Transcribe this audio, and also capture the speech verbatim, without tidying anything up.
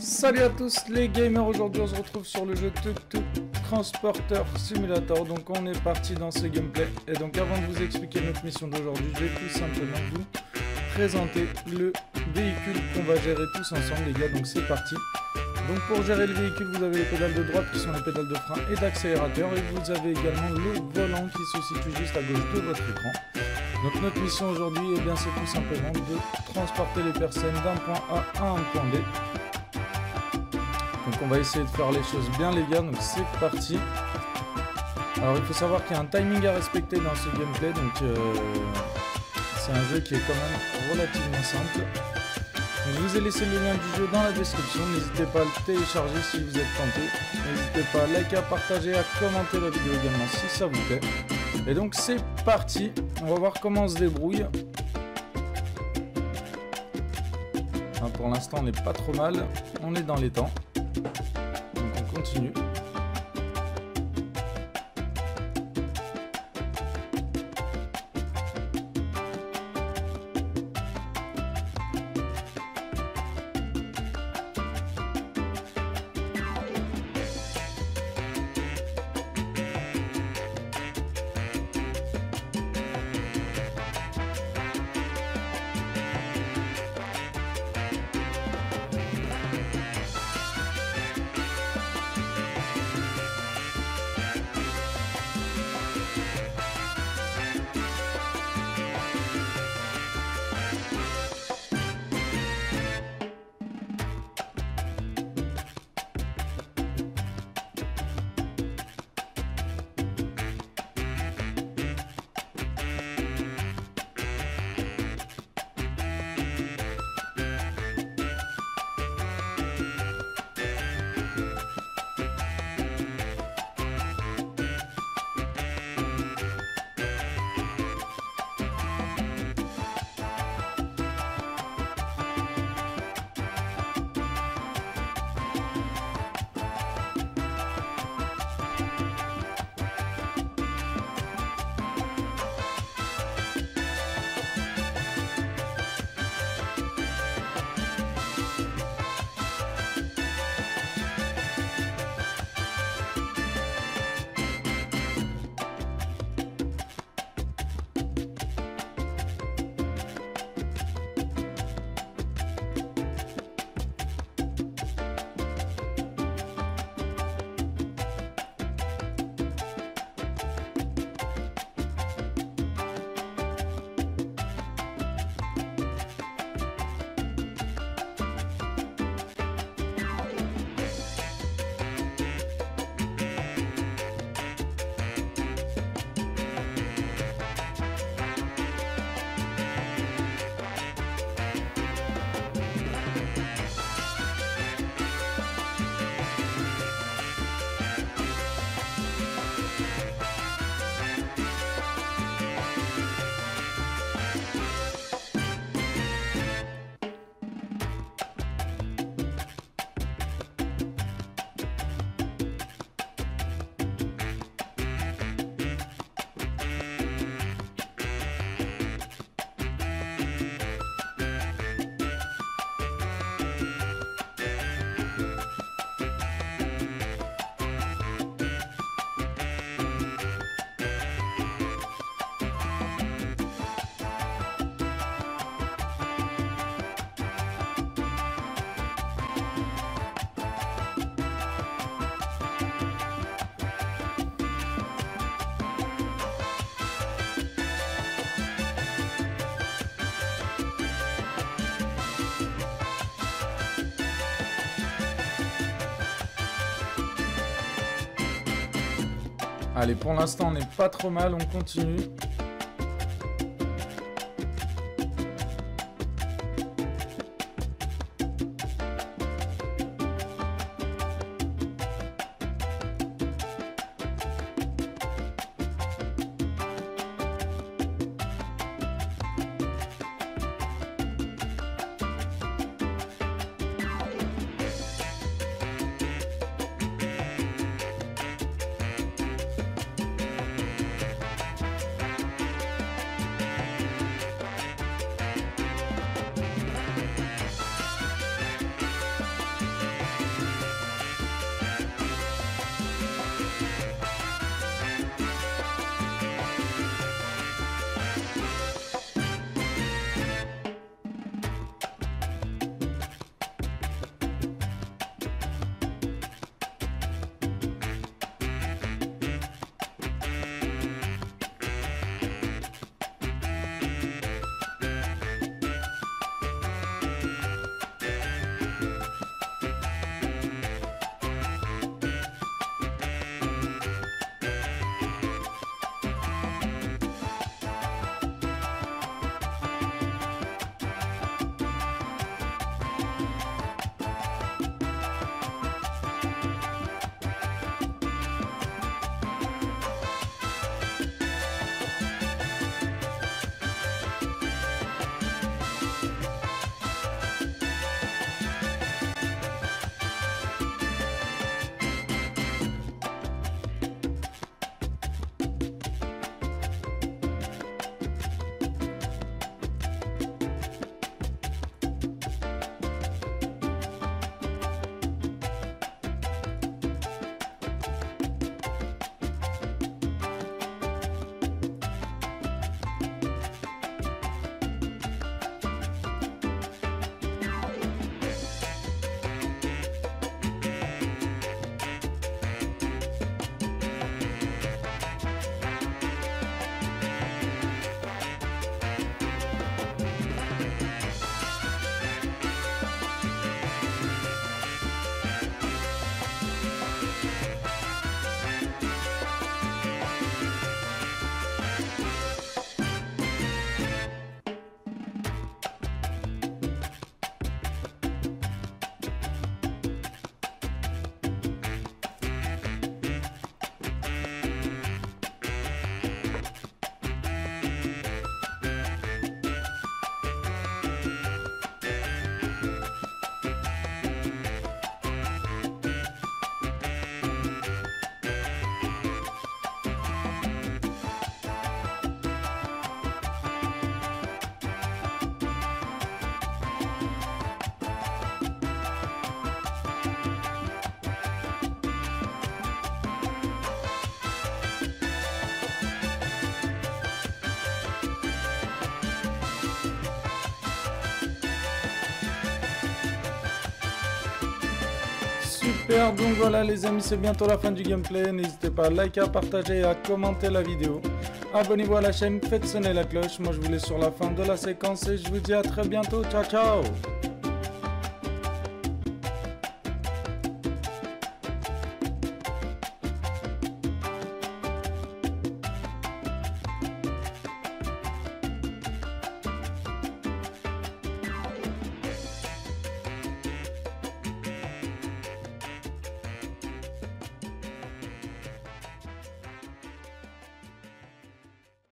Salut à tous les gamers, aujourd'hui on se retrouve sur le jeu Tuk Tuk Transporter Simulator. Donc on est parti dans ce gameplay. Et donc avant de vous expliquer notre mission d'aujourd'hui, je vais tout simplement vous présenter le véhicule qu'on va gérer tous ensemble les gars. Donc c'est parti. Donc pour gérer le véhicule, vous avez les pédales de droite qui sont les pédales de frein et d'accélérateur. Et vous avez également le volant qui se situe juste à gauche de votre écran. Donc notre mission aujourd'hui, eh bien, c'est tout simplement de transporter les personnes d'un point A à un point B. Donc on va essayer de faire les choses bien les gars, donc c'est parti. Alors il faut savoir qu'il y a un timing à respecter dans ce gameplay, donc euh, c'est un jeu qui est quand même relativement simple. Donc, je vous ai laissé le lien du jeu dans la description, n'hésitez pas à le télécharger si vous êtes tenté. N'hésitez pas à liker, à partager, à commenter la vidéo également si ça vous plaît. Et donc c'est parti, on va voir comment on se débrouille. Enfin, pour l'instant on n'est pas trop mal, on est dans les temps. Donc on continue. Allez, pour l'instant, on n'est pas trop mal, on continue. Super, donc voilà les amis, c'est bientôt la fin du gameplay. N'hésitez pas à liker, à partager et à commenter la vidéo. Abonnez-vous à la chaîne, faites sonner la cloche. Moi je vous laisse sur la fin de la séquence et je vous dis à très bientôt. Ciao ciao.